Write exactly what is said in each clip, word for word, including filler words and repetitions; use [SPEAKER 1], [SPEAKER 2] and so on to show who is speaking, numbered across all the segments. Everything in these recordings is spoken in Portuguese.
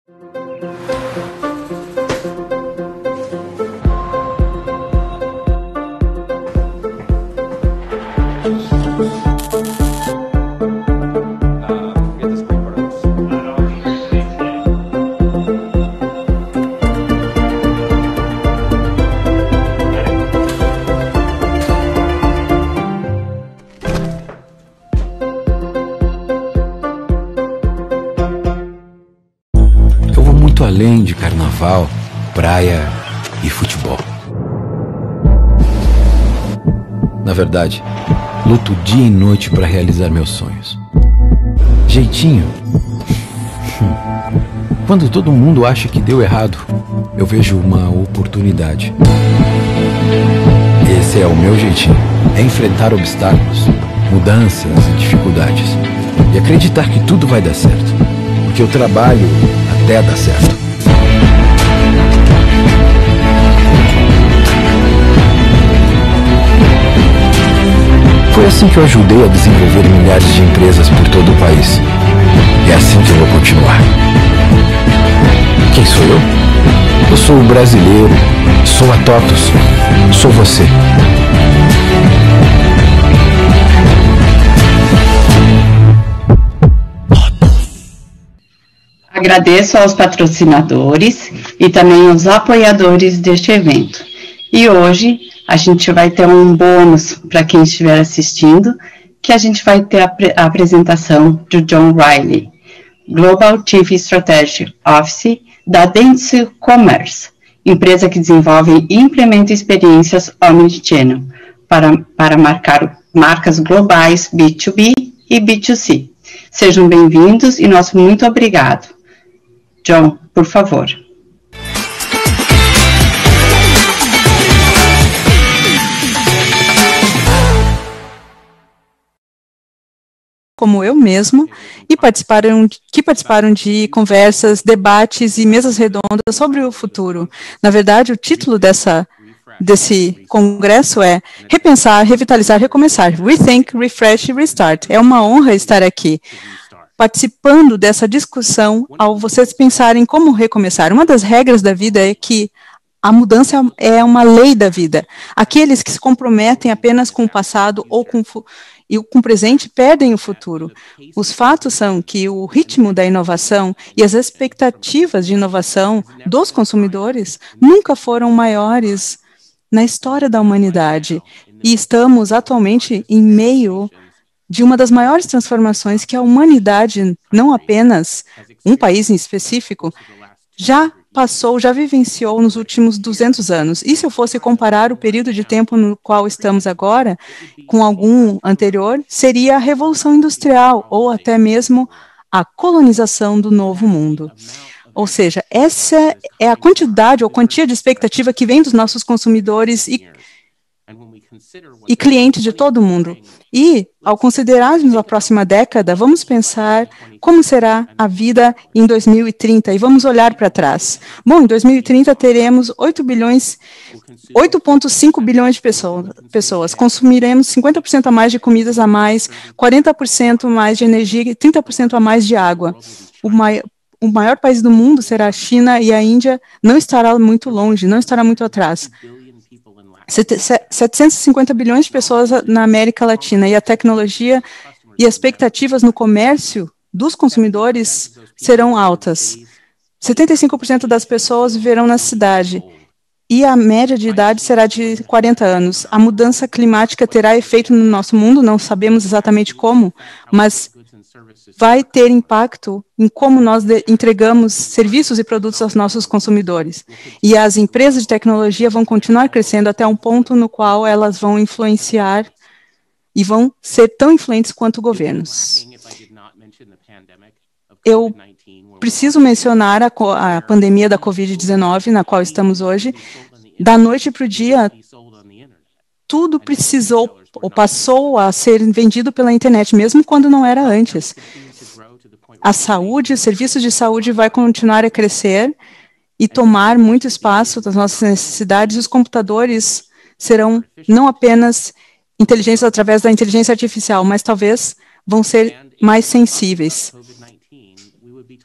[SPEAKER 1] Além de carnaval, praia e futebol. Na verdade, luto dia e noite para realizar meus sonhos. Jeitinho? Quando todo mundo acha que deu errado, eu vejo uma oportunidade. Esse é o meu jeitinho. É enfrentar obstáculos, mudanças e dificuldades. E acreditar que tudo vai dar certo. Porque eu trabalho até dar certo. Foi assim que eu ajudei a desenvolver milhares de empresas por todo o país. E é assim que eu vou continuar. Quem sou eu? Eu sou o brasileiro, sou a TOTUS, sou você.
[SPEAKER 2] Agradeço aos patrocinadores e também aos apoiadores deste evento. E hoje a gente vai ter um bônus para quem estiver assistindo, que a gente vai ter a, a apresentação do John Riley, Global Chief Strategy Officer da Dentsu Commerce, empresa que desenvolve e implementa experiências Omnichannel para, para marcar marcas globais B dois B e B dois C. Sejam bem-vindos e nosso muito obrigado. John, por favor.
[SPEAKER 3] Como eu mesmo, e participaram, que participaram de conversas, debates e mesas redondas sobre o futuro. Na verdade, o título dessa, desse congresso é Repensar, Revitalizar, Recomeçar. Rethink, Refresh e Restart. É uma honra estar aqui, participando dessa discussão ao vocês pensarem como recomeçar. Uma das regras da vida é que a mudança é uma lei da vida. Aqueles que se comprometem apenas com o passado ou com e com o presente perdem o futuro. Os fatos são que o ritmo da inovação e as expectativas de inovação dos consumidores nunca foram maiores na história da humanidade. E estamos atualmente em meio de uma das maiores transformações que a humanidade, não apenas um país em específico, já passou, já vivenciou nos últimos duzentos anos. E se eu fosse comparar o período de tempo no qual estamos agora com algum anterior, seria a Revolução Industrial ou até mesmo a colonização do Novo Mundo. Ou seja, essa é a quantidade ou quantia de expectativa que vem dos nossos consumidores e e clientes de todo o mundo. E, ao considerarmos a próxima década, vamos pensar como será a vida em dois mil e trinta e vamos olhar para trás. Bom, em dois mil e trinta teremos oito bilhões, oito vírgula cinco bilhões de pessoas, pessoas. Consumiremos cinquenta por cento a mais de comidas a mais, quarenta por cento mais de energia e trinta por cento a mais de água. O maior, o maior país do mundo será a China e a Índia não estará muito longe, não estará muito atrás. setecentos e cinquenta bilhões de pessoas na América Latina e a tecnologia e as expectativas no comércio dos consumidores serão altas. setenta e cinco por cento das pessoas viverão na cidade e a média de idade será de quarenta anos. A mudança climática terá efeito no nosso mundo, não sabemos exatamente como, mas vai ter impacto em como nós entregamos serviços e produtos aos nossos consumidores. E as empresas de tecnologia vão continuar crescendo até um ponto no qual elas vão influenciar e vão ser tão influentes quanto governos. Eu preciso mencionar a, a pandemia da covid dezenove, na qual estamos hoje. Da noite para o dia, tudo precisou ou passou a ser vendido pela internet, mesmo quando não era antes. A saúde, os serviços de saúde vai continuar a crescer e tomar muito espaço das nossas necessidades. Os computadores serão não apenas inteligentes através da inteligência artificial, mas talvez vão ser mais sensíveis.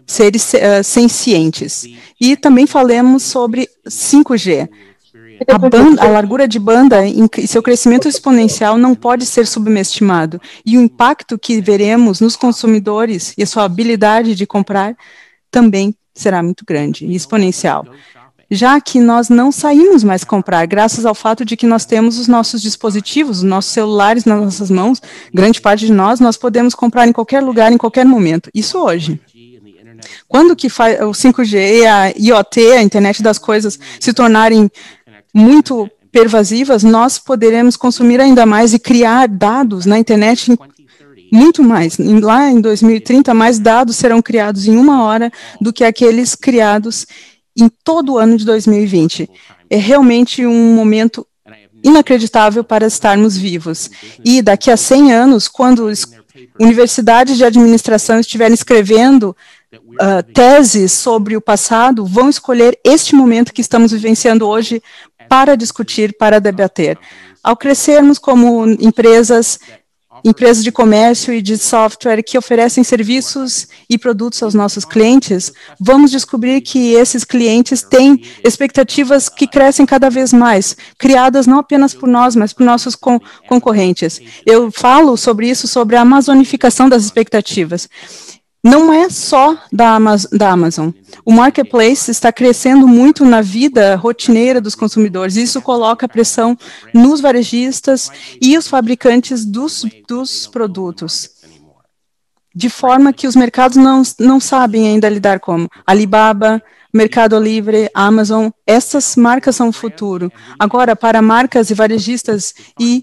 [SPEAKER 3] seres uh, sencientes. E também falamos sobre cinco G. A, banda, a largura de banda e seu crescimento exponencial não pode ser subestimado, e o impacto que veremos nos consumidores e a sua habilidade de comprar também será muito grande e exponencial. Já que nós não saímos mais comprar, graças ao fato de que nós temos os nossos dispositivos, os nossos celulares nas nossas mãos, grande parte de nós, nós podemos comprar em qualquer lugar, em qualquer momento. Isso hoje. Quando que o cinco G, a IoT, a internet das coisas, se tornarem muito pervasivas, nós poderemos consumir ainda mais e criar dados na internet muito mais. Lá em dois mil e trinta, mais dados serão criados em uma hora do que aqueles criados em todo o ano de dois mil e vinte. É realmente um momento inacreditável para estarmos vivos. E daqui a cem anos, quando universidades de administração estiverem escrevendo uh, teses sobre o passado, vão escolher este momento que estamos vivenciando hoje para discutir, para debater. Ao crescermos como empresas, empresas de comércio e de software que oferecem serviços e produtos aos nossos clientes, vamos descobrir que esses clientes têm expectativas que crescem cada vez mais, criadas não apenas por nós, mas por nossos con concorrentes. Eu falo sobre isso, sobre a amazonificação das expectativas. Não é só da, Amaz da Amazon. O marketplace está crescendo muito na vida rotineira dos consumidores. Isso coloca pressão nos varejistas e os fabricantes dos, dos produtos, de forma que os mercados não, não sabem ainda lidar como. Alibaba, Mercado Livre, Amazon, essas marcas são o futuro. Agora, para marcas e varejistas e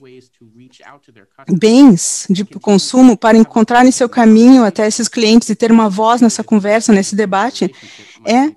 [SPEAKER 3] bens de consumo, para encontrarem seu caminho até esses clientes e ter uma voz nessa conversa, nesse debate, é,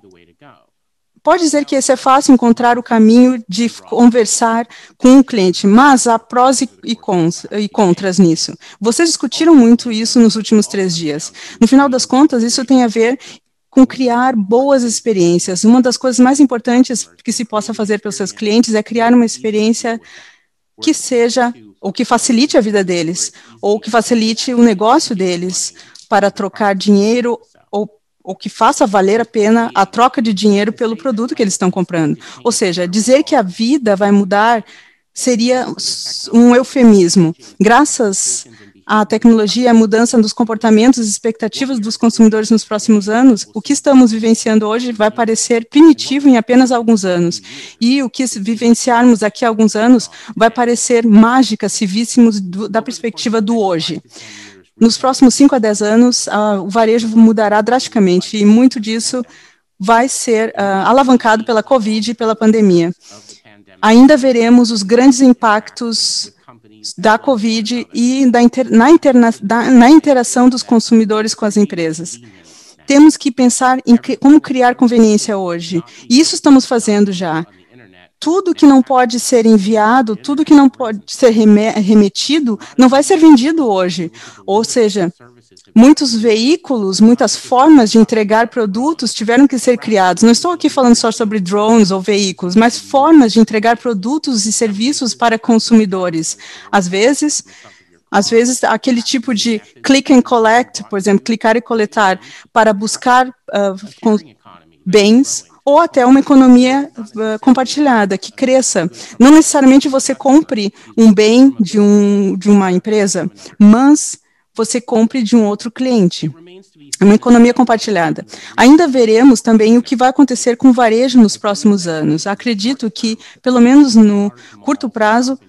[SPEAKER 3] pode dizer que esse é fácil, encontrar o caminho de conversar com o cliente, mas há prós e, cons, e contras nisso. Vocês discutiram muito isso nos últimos três dias. No final das contas, isso tem a ver com criar boas experiências. Uma das coisas mais importantes que se possa fazer pelos seus clientes é criar uma experiência que seja, ou que facilite a vida deles, ou que facilite o negócio deles para trocar dinheiro, ou, ou que faça valer a pena a troca de dinheiro pelo produto que eles estão comprando. Ou seja, dizer que a vida vai mudar seria um eufemismo. Graças à tecnologia e à mudança dos comportamentos e expectativas dos consumidores nos próximos anos, o que estamos vivenciando hoje vai parecer primitivo em apenas alguns anos. E o que vivenciarmos daqui a alguns anos vai parecer mágica se víssemos do, da perspectiva do hoje. Nos próximos cinco a dez anos, uh, o varejo mudará drasticamente e muito disso vai ser uh, alavancado pela Covid e pela pandemia. Ainda veremos os grandes impactos da Covid e da inter, na, interna, da, na interação dos consumidores com as empresas. Temos que pensar em que, como criar conveniência hoje. E isso estamos fazendo já. Tudo que não pode ser enviado, tudo que não pode ser remetido, não vai ser vendido hoje. Ou seja, muitos veículos, muitas formas de entregar produtos tiveram que ser criados. Não estou aqui falando só sobre drones ou veículos, mas formas de entregar produtos e serviços para consumidores. Às vezes, às vezes aquele tipo de click and collect, por exemplo, clicar e coletar, para buscar uh, bens, ou até uma economia uh, compartilhada, que cresça. Não necessariamente você compre um bem de, um, de uma empresa, mas você compre de um outro cliente. Uma economia compartilhada. Ainda veremos também o que vai acontecer com o varejo nos próximos anos. Acredito que, pelo menos no curto prazo,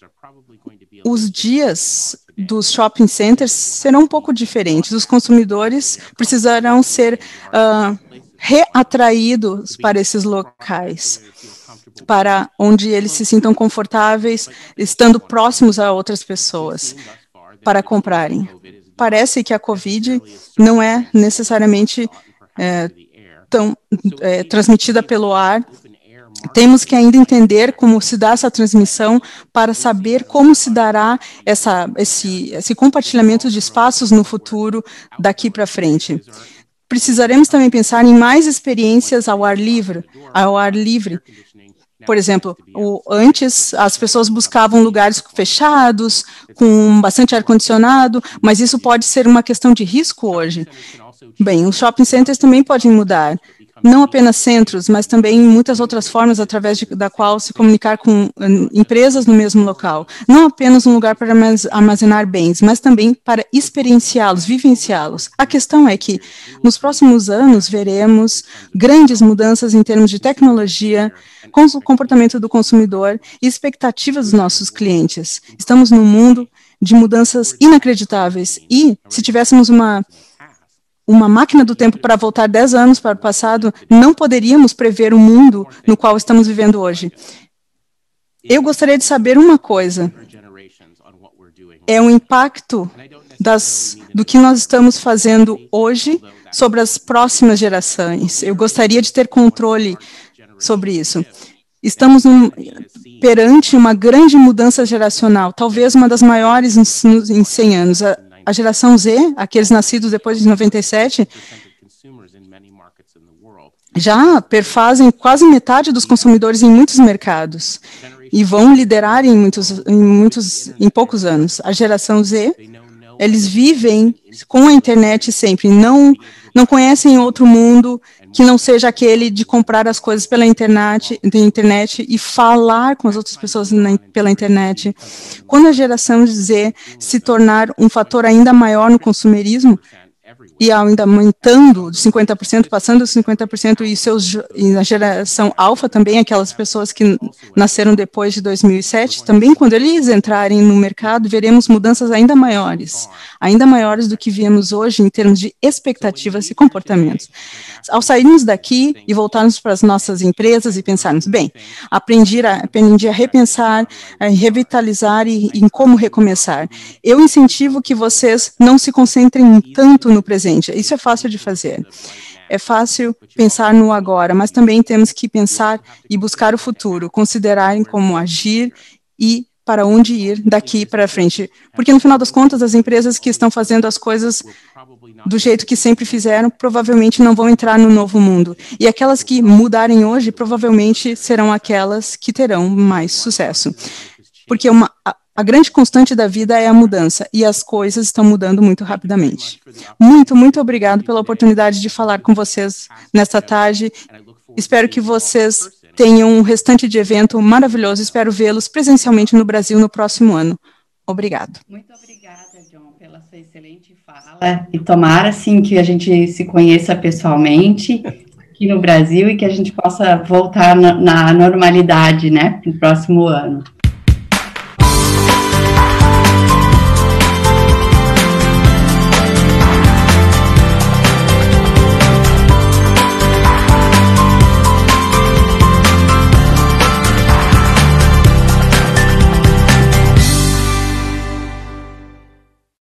[SPEAKER 3] os dias dos shopping centers serão um pouco diferentes. Os consumidores precisarão ser uh, reatraídos para esses locais, para onde eles se sintam confortáveis, estando próximos a outras pessoas, para comprarem. Parece que a Covid não é necessariamente é, tão é, transmitida pelo ar. Temos que ainda entender como se dá essa transmissão para saber como se dará essa, esse, esse compartilhamento de espaços no futuro daqui para frente. Precisaremos também pensar em mais experiências ao ar livre, ao ar livre. Por exemplo, o, antes as pessoas buscavam lugares fechados, com bastante ar-condicionado, mas isso pode ser uma questão de risco hoje. Bem, os shopping centers também podem mudar. Não apenas centros, mas também muitas outras formas através de, da qual se comunicar com um, empresas no mesmo local. Não apenas um lugar para armazenar bens, mas também para experienciá-los, vivenciá-los. A questão é que, nos próximos anos, veremos grandes mudanças em termos de tecnologia, com o comportamento do consumidor e expectativas dos nossos clientes. Estamos num mundo de mudanças inacreditáveis e, se tivéssemos uma uma máquina do tempo para voltar dez anos para o passado, não poderíamos prever o mundo no qual estamos vivendo hoje. Eu gostaria de saber uma coisa. É o impacto das, do que nós estamos fazendo hoje sobre as próximas gerações. Eu gostaria de ter controle sobre isso. Estamos num, perante uma grande mudança geracional, talvez uma das maiores em, em cem anos. A, A geração Z, aqueles nascidos depois de noventa e sete, já perfazem quase metade dos consumidores em muitos mercados e vão liderar em muitos, em muitos, em poucos anos. A geração Z, eles vivem com a internet sempre, não, não conhecem outro mundo que não seja aquele de comprar as coisas pela internet, da internet e falar com as outras pessoas na, pela internet. Quando a geração Z se tornar um fator ainda maior no consumerismo, e ainda aumentando de cinquenta por cento, passando dos cinquenta por cento, e, seus, e a geração alfa também, aquelas pessoas que nasceram depois de dois mil e sete, também quando eles entrarem no mercado, veremos mudanças ainda maiores, ainda maiores do que vemos hoje em termos de expectativas e comportamentos. Ao sairmos daqui e voltarmos para as nossas empresas e pensarmos, bem, aprendi a, aprendi a repensar, a revitalizar e em como recomeçar. Eu incentivo que vocês não se concentrem tanto no presente. Isso é fácil de fazer. É fácil pensar no agora, mas também temos que pensar e buscar o futuro, considerarem como agir e para onde ir daqui para frente. Porque, no final das contas, as empresas que estão fazendo as coisas do jeito que sempre fizeram, provavelmente não vão entrar no novo mundo. E aquelas que mudarem hoje, provavelmente serão aquelas que terão mais sucesso. Porque uma... A grande constante da vida é a mudança, e as coisas estão mudando muito rapidamente. Muito, muito obrigado pela oportunidade de falar com vocês nesta tarde. Espero que vocês tenham um restante de evento maravilhoso. Espero vê-los presencialmente no Brasil no próximo ano. Obrigado.
[SPEAKER 2] Muito obrigada, John, pela sua excelente fala. E tomara, sim, que a gente se conheça pessoalmente aqui no Brasil e que a gente possa voltar na, na normalidade, né, no próximo ano.